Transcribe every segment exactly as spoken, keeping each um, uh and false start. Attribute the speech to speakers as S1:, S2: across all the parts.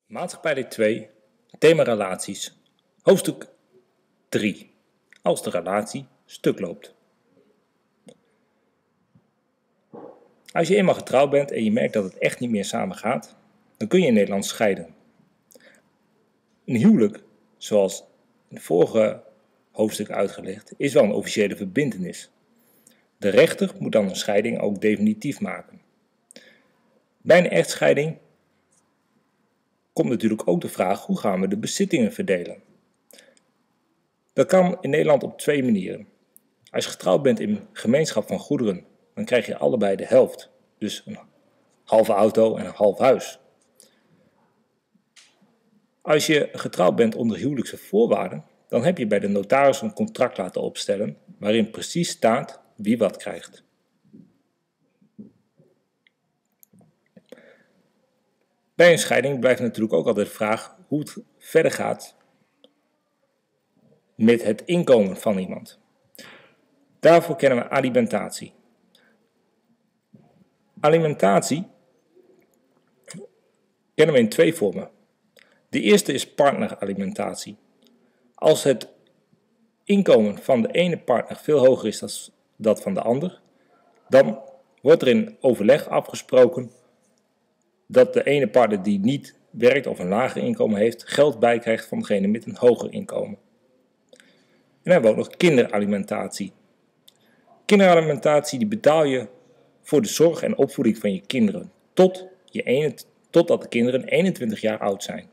S1: Maatschappijleer twee, thema relaties, hoofdstuk drie, als de relatie stuk loopt. Als je eenmaal getrouwd bent en je merkt dat het echt niet meer samen gaat, dan kun je in Nederland scheiden. Een huwelijk, zoals in het vorige hoofdstuk uitgelegd, is wel een officiële verbintenis. De rechter moet dan een scheiding ook definitief maken. Bij een echtscheiding komt natuurlijk ook de vraag: hoe gaan we de bezittingen verdelen? Dat kan in Nederland op twee manieren. Als je getrouwd bent in gemeenschap van goederen, dan krijg je allebei de helft. Dus een halve auto en een half huis. Als je getrouwd bent onder huwelijkse voorwaarden, dan heb je bij de notaris een contract laten opstellen waarin precies staat wie wat krijgt. Bij een scheiding blijft natuurlijk ook altijd de vraag hoe het verder gaat met het inkomen van iemand. Daarvoor kennen we alimentatie. Alimentatie kennen we in twee vormen. De eerste is partneralimentatie. Als het inkomen van de ene partner veel hoger is dan dat van de ander, dan wordt er in overleg afgesproken dat de ene partner die niet werkt of een lager inkomen heeft, geld bijkrijgt van degene met een hoger inkomen. En dan hebben we ook nog kinderalimentatie. Kinderalimentatie die betaal je voor de zorg en opvoeding van je kinderen, tot je ene, totdat de kinderen eenentwintig jaar oud zijn.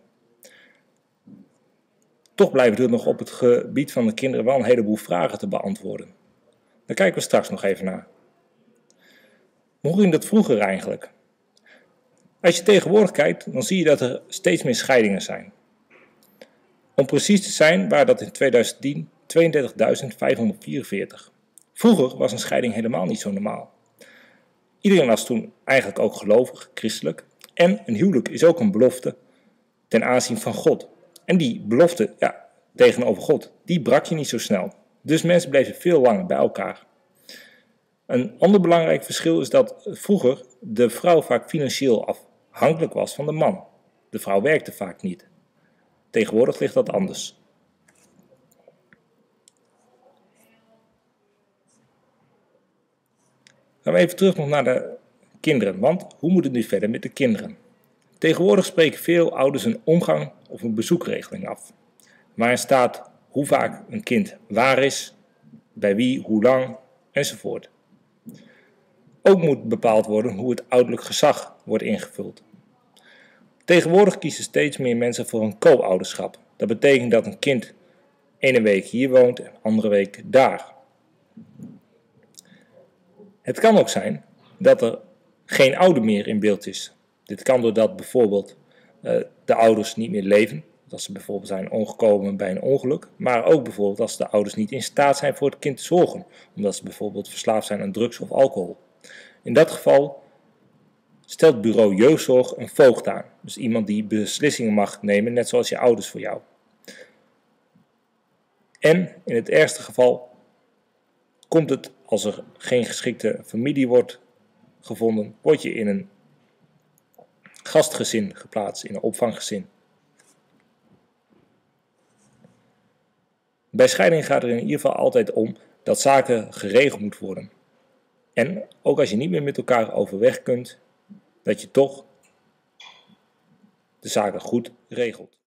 S1: Toch blijven er nog op het gebied van de kinderen wel een heleboel vragen te beantwoorden. Daar kijken we straks nog even naar. Maar hoe ging dat vroeger eigenlijk? Als je tegenwoordig kijkt, dan zie je dat er steeds meer scheidingen zijn. Om precies te zijn waren dat in tweeduizend tien tweeëndertigduizend vijfhonderdvierenveertig. Vroeger was een scheiding helemaal niet zo normaal. Iedereen was toen eigenlijk ook gelovig, christelijk. En een huwelijk is ook een belofte ten aanzien van God. En die belofte ja, tegenover God, die brak je niet zo snel. Dus mensen bleven veel langer bij elkaar. Een ander belangrijk verschil is dat vroeger de vrouw vaak financieel afhankelijk was van de man. De vrouw werkte vaak niet. Tegenwoordig ligt dat anders. Gaan we even terug nog naar de kinderen, want hoe moet het nu verder met de kinderen? Tegenwoordig spreken veel ouders een omgang of een bezoekregeling af, waarin staat hoe vaak een kind waar is, bij wie, hoe lang, enzovoort. Ook moet bepaald worden hoe het ouderlijk gezag wordt ingevuld. Tegenwoordig kiezen steeds meer mensen voor een co-ouderschap. Dat betekent dat een kind ene week hier woont en andere week daar. Het kan ook zijn dat er geen ouder meer in beeld is. Dit kan doordat bijvoorbeeld uh, de ouders niet meer leven, dat ze bijvoorbeeld zijn omgekomen bij een ongeluk, maar ook bijvoorbeeld als de ouders niet in staat zijn voor het kind te zorgen, omdat ze bijvoorbeeld verslaafd zijn aan drugs of alcohol. In dat geval stelt bureau jeugdzorg een voogd aan, dus iemand die beslissingen mag nemen, net zoals je ouders voor jou. En in het ergste geval komt het, als er geen geschikte familie wordt gevonden, word je in een gastgezin geplaatst, in een opvanggezin. Bij scheiding gaat er in ieder geval altijd om dat zaken geregeld moeten worden. En ook als je niet meer met elkaar overweg kunt, dat je toch de zaken goed regelt.